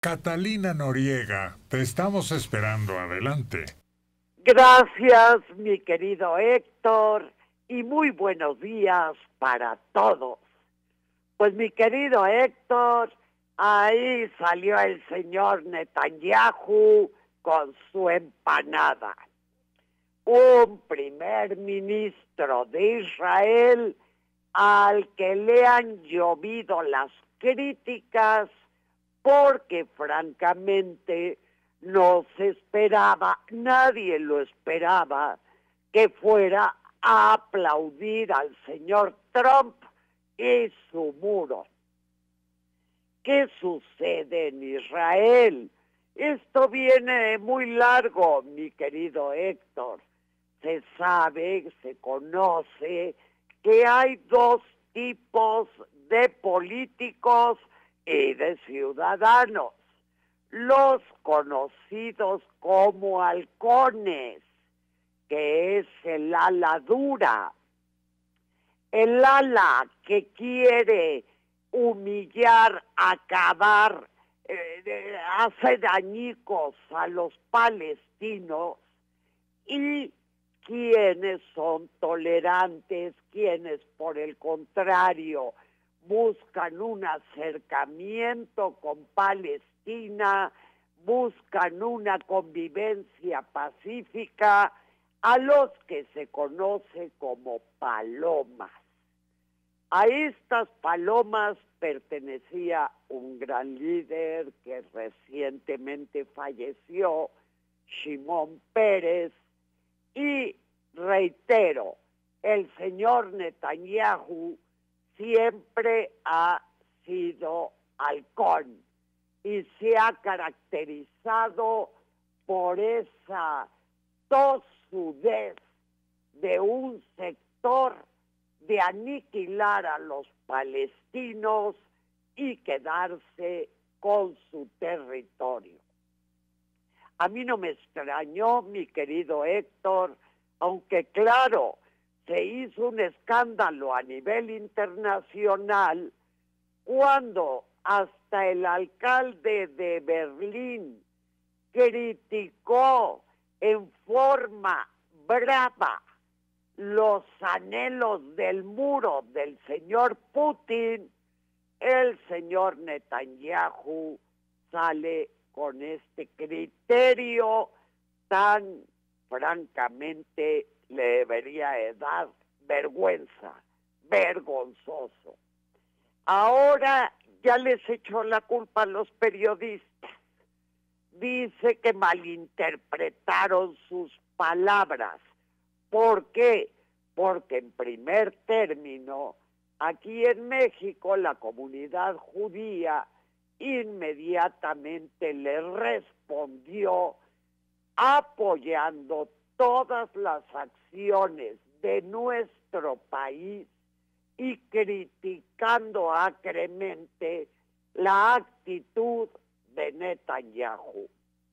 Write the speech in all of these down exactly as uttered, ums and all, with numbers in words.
Catalina Noriega, te estamos esperando. Adelante. Gracias, mi querido Héctor, y muy buenos días para todos. Pues mi querido Héctor, ahí salió el señor Netanyahu con su empanada. Un primer ministro de Israel al que le han llovido las críticas porque francamente no se esperaba, nadie lo esperaba, que fuera a aplaudir al señor Trump y su muro. ¿Qué sucede en Israel? Esto viene muy largo, mi querido Héctor. Se sabe, se conoce que hay dos tipos de políticos y de ciudadanos. Los conocidos como halcones, que es el ala dura, el ala que quiere humillar, acabar, eh, hacer añicos a los palestinos, y quienes son tolerantes, quienes por el contrario buscan un acercamiento con Palestina, buscan una convivencia pacífica, a los que se conoce como palomas. A estas palomas pertenecía un gran líder que recientemente falleció, Shimon Peres, y reitero, el señor Netanyahu siempre ha sido halcón y se ha caracterizado por esa tosudez de un sector de aniquilar a los palestinos y quedarse con su territorio. A mí no me extrañó, mi querido Héctor, aunque claro, se hizo un escándalo a nivel internacional cuando hasta el alcalde de Berlín criticó en forma brava los anhelos del muro del señor Putin. El señor Netanyahu sale con este criterio tan francamente le debería de dar vergüenza, vergonzoso. Ahora ya les echó la culpa a los periodistas. Dice que malinterpretaron sus palabras. ¿Por qué? Porque en primer término, aquí en México, la comunidad judía inmediatamente le respondió apoyando todas las acciones de nuestro país y criticando acremente la actitud de Netanyahu.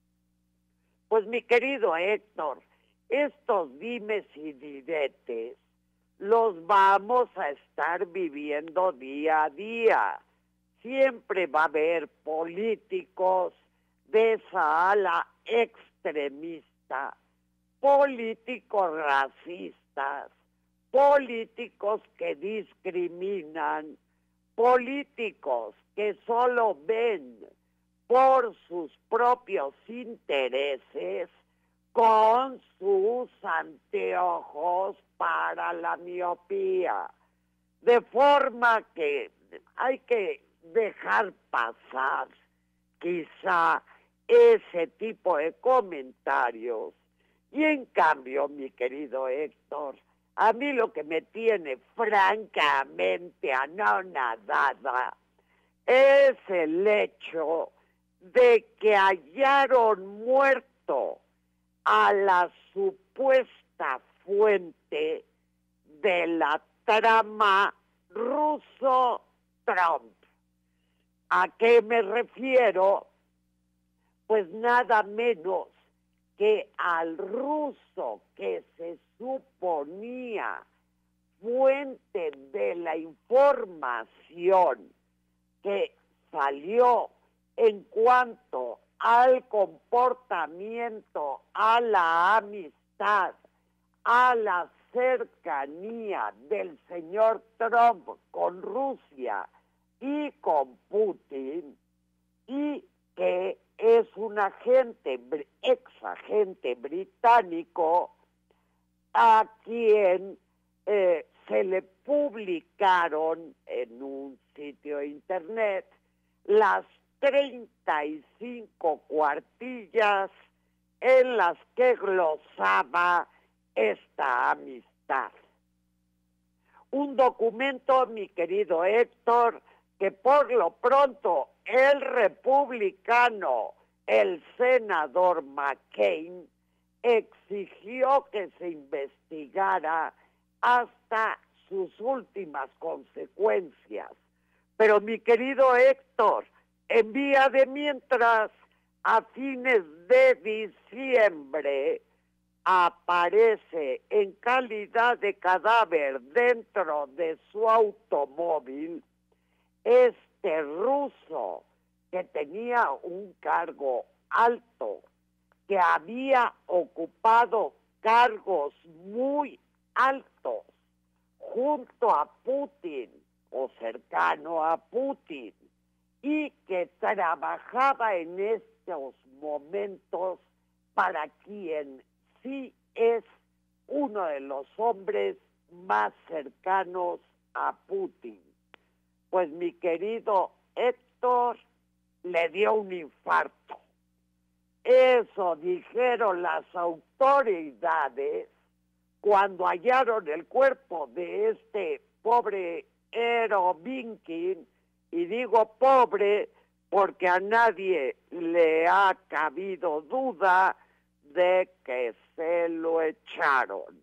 Pues mi querido Héctor, estos dimes y diretes los vamos a estar viviendo día a día. Siempre va a haber políticos de esa ala extremista, políticos racistas, políticos que discriminan, políticos que solo ven por sus propios intereses con sus anteojos para la miopía. De forma que hay que dejar pasar quizá ese tipo de comentarios. Y en cambio, mi querido Héctor, a mí lo que me tiene francamente anonadada es el hecho de que hallaron muerto a la supuesta fuente de la trama ruso-Trump. ¿A qué me refiero? Pues nada menos que al ruso que se suponía fuente de la información que salió en cuanto al comportamiento, a la amistad, a la cercanía del señor Trump con Rusia y con Putin, y que es un agente, ex agente británico, a quien eh, se le publicaron en un sitio de internet las treinta y cinco cuartillas en las que glosaba esta amistad. Un documento, mi querido Héctor, que por lo pronto el republicano, el senador McCain, exigió que se investigara hasta sus últimas consecuencias. Pero mi querido Héctor, en vía de mientras, a fines de diciembre, aparece en calidad de cadáver dentro de su automóvil este ruso que tenía un cargo alto, que había ocupado cargos muy altos junto a Putin o cercano a Putin, y que trabajaba en estos momentos para quien sí es uno de los hombres más cercanos a Putin. Pues mi querido Héctor, le dio un infarto. Eso dijeron las autoridades cuando hallaron el cuerpo de este pobre Erovinkin, y digo pobre porque a nadie le ha cabido duda de que se lo echaron.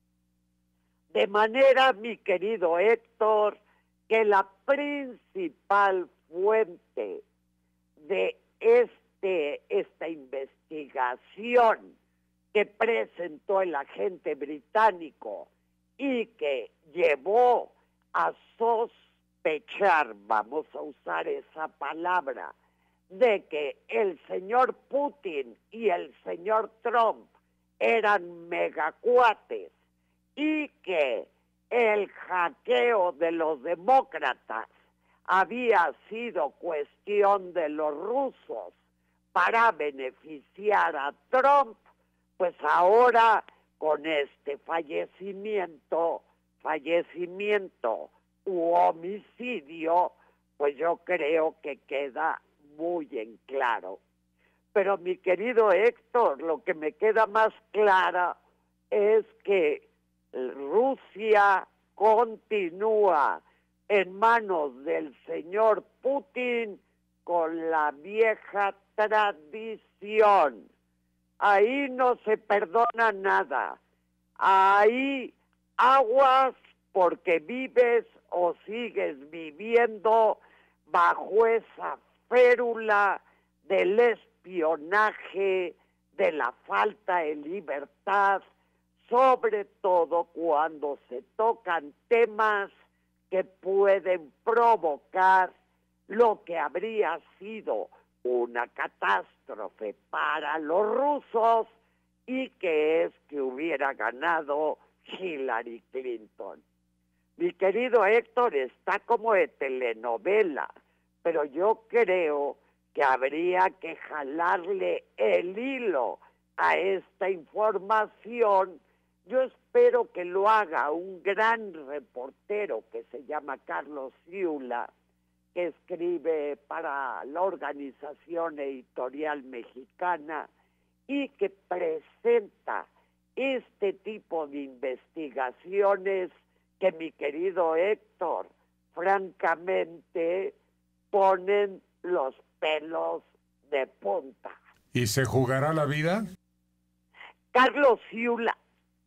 De manera, mi querido Héctor, que la principal fuente de este, esta investigación que presentó el agente británico y que llevó a sospechar, vamos a usar esa palabra, de que el señor Putin y el señor Trump eran megacuates y que el hackeo de los demócratas había sido cuestión de los rusos para beneficiar a Trump, pues ahora con este fallecimiento, fallecimiento u homicidio, pues yo creo que queda muy en claro. Pero mi querido Héctor, lo que me queda más clara es que Rusia continúa en manos del señor Putin con la vieja tradición. Ahí no se perdona nada. Ahí aguas porque vives o sigues viviendo bajo esa férula del espionaje, de la falta de libertad, sobre todo cuando se tocan temas que pueden provocar lo que habría sido una catástrofe para los rusos, y que es que hubiera ganado Hillary Clinton. Mi querido Héctor, está como de telenovela, pero yo creo que habría que jalarle el hilo a esta información. Yo espero que lo haga un gran reportero que se llama Carlos Ciula, que escribe para la Organización Editorial Mexicana y que presenta este tipo de investigaciones que, mi querido Héctor, francamente ponen los pelos de punta. ¿Y se jugará la vida? Carlos Ciula.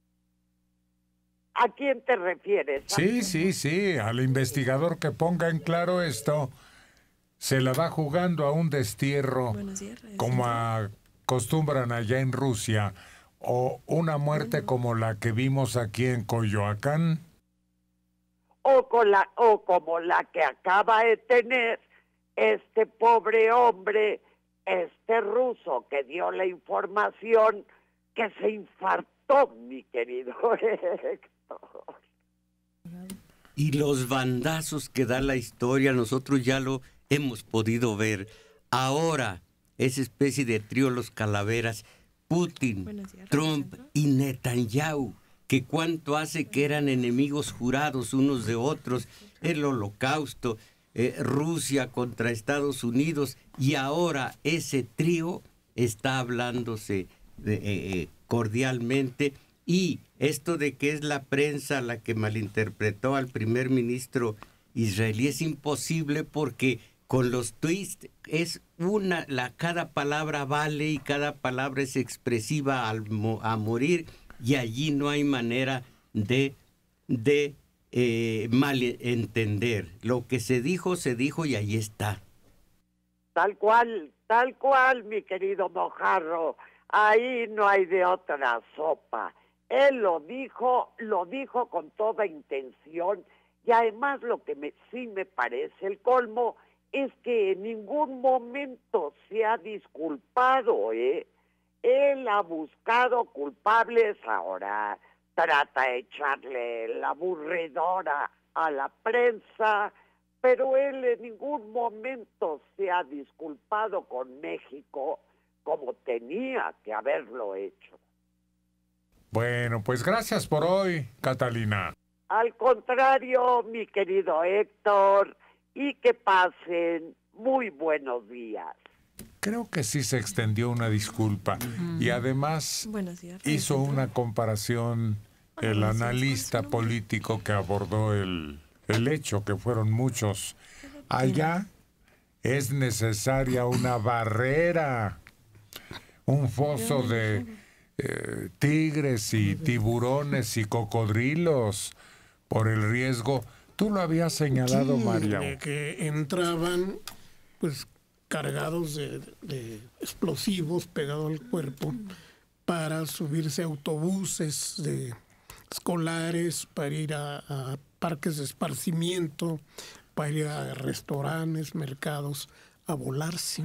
¿A quién te refieres? Sí, sí, sí, al investigador que ponga en claro esto. Se la va jugando a un destierro, como acostumbran allá en Rusia, o una muerte como la que vimos aquí en Coyoacán. O, con la, o como la que acaba de tener este pobre hombre, este ruso que dio la información, que se infartó, mi querido Héctor. Y los bandazos que da la historia, nosotros ya lo hemos podido ver. Ahora, esa especie de trío Los Calaveras, Putin, Trump y Netanyahu, que cuánto hace que eran enemigos jurados unos de otros, el Holocausto, eh, Rusia contra Estados Unidos, y ahora ese trío está hablándose de, eh, eh, cordialmente. Y esto de que es la prensa la que malinterpretó al primer ministro israelí es imposible, porque con los tweets es una, la, cada palabra vale y cada palabra es expresiva al, a morir, y allí no hay manera de, de eh, malentender. Lo que se dijo, se dijo y ahí está. Tal cual, tal cual, mi querido Mojarro. Ahí no hay de otra sopa. Él lo dijo, lo dijo con toda intención, y además lo que me, sí me parece el colmo es que en ningún momento se ha disculpado, ¿eh? Él ha buscado culpables, ahora trata de echarle la aburridora a la prensa, pero él en ningún momento se ha disculpado con México como tenía que haberlo hecho. Bueno, pues gracias por hoy, Catalina. Al contrario, mi querido Héctor, y que pasen muy buenos días. Creo que sí se extendió una disculpa mm. y además días, hizo una comparación el analista político que abordó el, el hecho, que fueron muchos. Allá es necesaria una barrera, un foso de eh, tigres y tiburones y cocodrilos por el riesgo. Tú lo habías señalado, sí, María. De que entraban pues cargados de, de explosivos pegados al cuerpo para subirse a autobuses de escolares, para ir a, a parques de esparcimiento, para ir a restaurantes, mercados, a volarse.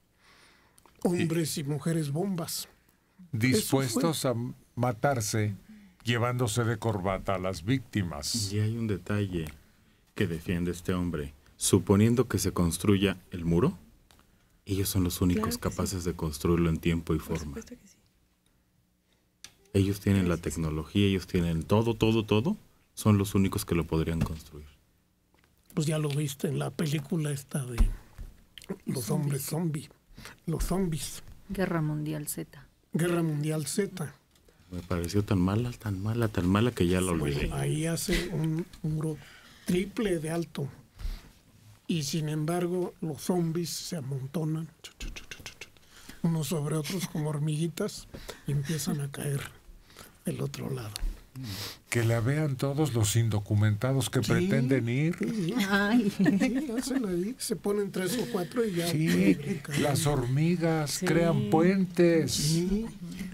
Hombres y, y mujeres bombas. Dispuestos a matarse llevándose de corbata a las víctimas. Y hay un detalle que defiende este hombre. Suponiendo que se construya el muro, ellos son los únicos claro capaces sí. de construirlo en tiempo y Por forma. Que sí. Ellos tienen la tecnología, ellos tienen todo, todo, todo. Son los únicos que lo podrían construir. Pues ya lo viste en la película esta de Los hombres zombies. Los zombies. Guerra Mundial Z. Guerra Mundial Z. Me pareció tan mala, tan mala, tan mala que ya lo olvidé. Bueno, ahí hace un muro triple de alto. Y sin embargo, los zombies se amontonan unos sobre otros como hormiguitas y empiezan a caer del otro lado. Que la vean todos los indocumentados que sí, pretenden ir. Sí, Ay. Sí, hacen ahí, se ponen tres o cuatro y ya. Sí, las hormigas sí. crean puentes. Sí.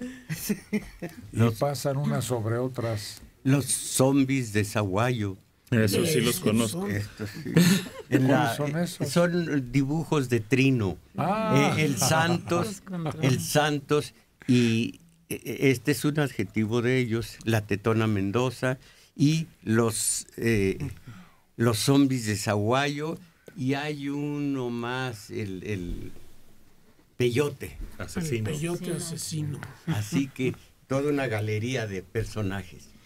Y pasan unas sobre otras. Los zombies de Zaguayo. Eso sí los conozco. Estos, sí. ¿Cómo la, son esos? Son dibujos de Trino. Ah. Eh, el Santos, el Santos y este es un adjetivo de ellos, la Tetona Mendoza y los eh, los zombies de Zaguayo, y hay uno más, el, el Peyote asesino. El Peyote asesino. Así que toda una galería de personajes.